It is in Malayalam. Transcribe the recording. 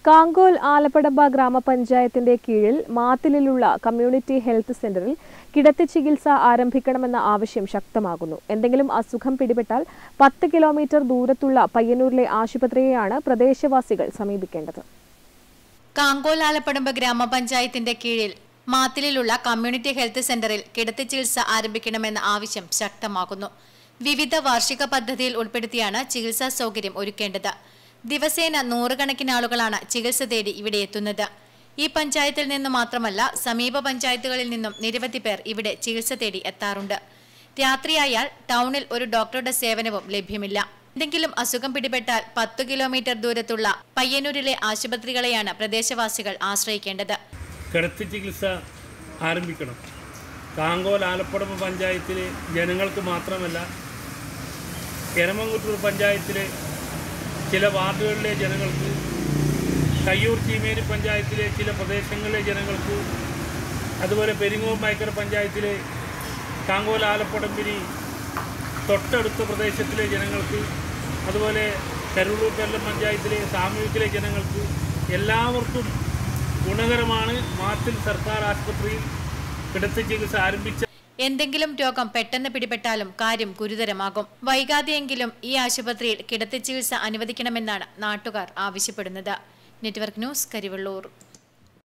കാങ്കോൽ ആലപ്പടമ്പ ഗ്രാമപഞ്ചായത്തിന്റെ കീഴിൽ മാത്തിലുള്ള കമ്മ്യൂണിറ്റി ഹെൽത്ത് സെന്ററിൽ കിടത്തി ചികിത്സ ആരംഭിക്കണമെന്ന ആവശ്യം ശക്തമാകുന്നു. എന്തെങ്കിലും അസുഖം പിടിപെട്ടാൽ 10 കിലോമീറ്റർ ദൂരത്തുള്ള പയ്യന്നൂരിലെ ആശുപത്രിയെയാണ് പ്രദേശവാസികൾ സമീപിക്കേണ്ടത്. കാങ്കോൽ ആലപ്പടമ്പ ഗ്രാമപഞ്ചായത്തിന്റെ കീഴിൽ മാത്തിലുള്ള കമ്മ്യൂണിറ്റി ഹെൽത്ത് സെന്ററിൽ കിടത്തി ചികിത്സ ആരംഭിക്കണമെന്ന ആവശ്യം ശക്തമാകുന്നു. വിവിധ വാർഷിക പദ്ധതിയിൽ ഉൾപ്പെടുത്തിയാണ് ചികിത്സാ സൗകര്യം ഒരുക്കേണ്ടത്. ദിവസേന നൂറുകണക്കിന് ആളുകളാണ് ചികിത്സ തേടി ഇവിടെ എത്തുന്നത്. ഈ പഞ്ചായത്തിൽ നിന്ന് മാത്രമല്ല സമീപ പഞ്ചായത്തുകളിൽ നിന്നും നിരവധി പേർ ഇവിടെ ചികിത്സ തേടി എത്താറുണ്ട്. രാത്രിയായാൽ ടൗണിൽ ഒരു ഡോക്ടറുടെ സേവനവും ലഭ്യമില്ല. എന്തെങ്കിലും അസുഖം പിടിപെട്ടാൽ 10 കിലോമീറ്റർ ദൂരത്തുള്ള പയ്യന്നൂരിലെ ആശുപത്രികളെയാണ് പ്രദേശവാസികൾ ആശ്രയിക്കേണ്ടത്. കിടത്തി ചികിത്സ ആരംഭിക്കണം. കാങ്കോൽ ആലപ്പടമ്പ പഞ്ചായത്തിലെ ജനങ്ങൾക്ക് മാത്രമല്ല, എരമംകുറ്റൂർ പഞ്ചായത്തിലെ ചില വാർഡുകളിലെ ജനങ്ങൾക്ക്, കയ്യൂർ ചീമേനി പഞ്ചായത്തിലെ ചില പ്രദേശങ്ങളിലെ ജനങ്ങൾക്ക്, അതുപോലെ പെരിങ്ങോം മൈക്കര പഞ്ചായത്തിലെ കാങ്കോൽ ആലപ്പടമ്പിനി തൊട്ടടുത്ത പ്രദേശത്തിലെ ജനങ്ങൾക്ക്, അതുപോലെ കരുളൂർ കൊല്ലം പഞ്ചായത്തിലെ സാമൂഹികത്തിലെ ജനങ്ങൾക്ക് എല്ലാവർക്കും ഗുണകരമാണ് മാത്തിൽ സർക്കാർ ആശുപത്രിയിൽ കിടത്തി ചികിത്സ ആരംഭിച്ച. എന്തെങ്കിലും രോഗം പെട്ടെന്ന് പിടിപെട്ടാലും കാര്യം ഗുരുതരമാകും. വൈകാതെയെങ്കിലും ഈ ആശുപത്രിയിൽ കിടത്തി ചികിത്സ അനുവദിക്കണമെന്നാണ് നാട്ടുകാർ ആവശ്യപ്പെടുന്നത്. Network news, Karivellur.